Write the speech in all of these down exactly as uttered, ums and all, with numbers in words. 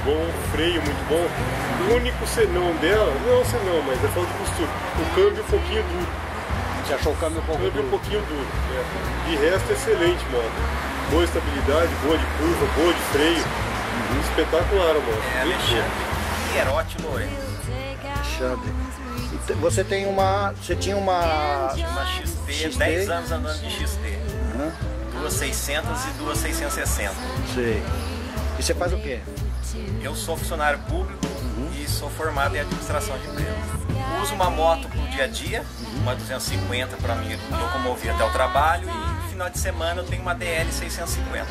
bom, freio muito bom. O único senão dela, não senão, mas é falta de costura. O câmbio um pouquinho duro. Você achou o câmbio um pouco câmbio duro? um pouquinho duro. É. De resto, excelente moto. Boa estabilidade, boa de curva, boa de freio. Uhum. Espetacular a moto. É, Alexandre Pierotti Lourenço. Alexandre. Você tem uma. Você tinha uma. Uma X T, X T? dez anos andando de X T. Uhum. Duas seiscentas e duas seiscentos e sessenta. Sei. E você faz o quê? Eu sou funcionário público uhum. e sou formado em administração de empresas. Uso uma moto pro dia a dia, uhum. uma duzentos e cinquenta para me locomover até o trabalho, e no final de semana eu tenho uma D L seiscentos e cinquenta.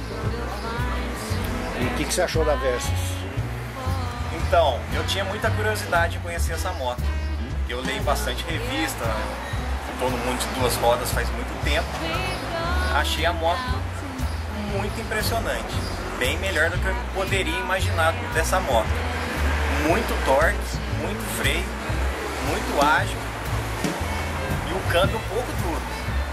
E o que, que você achou da Versys? Então, eu tinha muita curiosidade de conhecer essa moto. Eu leio bastante revista, estou no mundo de duas rodas faz muito tempo. Achei a moto muito impressionante, bem melhor do que eu poderia imaginar dessa moto. Muito torque, muito freio, muito ágil e o câmbio um pouco duro.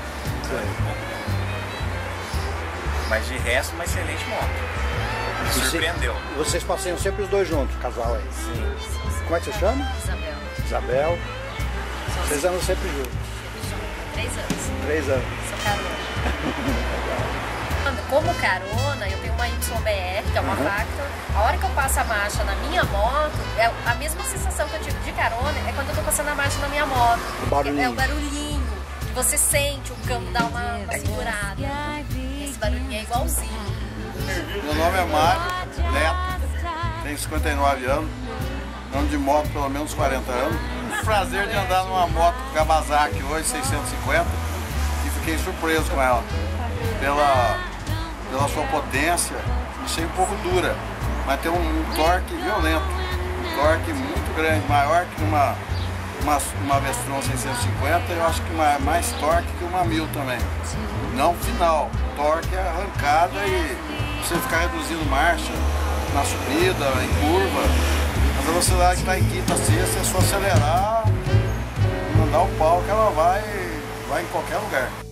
Mas de resto, uma excelente moto. Me surpreendeu. E vocês passeiam sempre os dois juntos, casal aí? Sim. Como é que você chama? Isabel. Isabel. Vocês andam sempre juntos? Três anos. Três anos. Sou carona. Como carona, eu tenho uma Y B R, que é uma uhum. Factor. A hora que eu passo a marcha na minha moto, é a mesma sensação que eu tive de carona é quando eu tô passando a marcha na minha moto. O barulhinho. É o barulhinho. Você sente o câmbio dar uma, uma segurada. Esse barulhinho é igualzinho. Meu nome é Mário Neto, tenho cinquenta e nove anos, ando de moto pelo menos quarenta anos. Tive o prazer de andar numa moto Kawasaki hoje, seiscentos e cinquenta, e fiquei surpreso com ela. Pela, pela sua potência, achei um pouco dura, mas tem um, um torque violento, um torque muito grande, maior que uma, uma, uma Vestron seiscentos e cinquenta, eu acho que uma, mais torque que uma mil também. Não final, torque é arrancada e você ficar reduzindo marcha na subida, em curva, mas a velocidade que está em quinta, sexta é só acelerar, mandar o pau que ela vai, vai em qualquer lugar.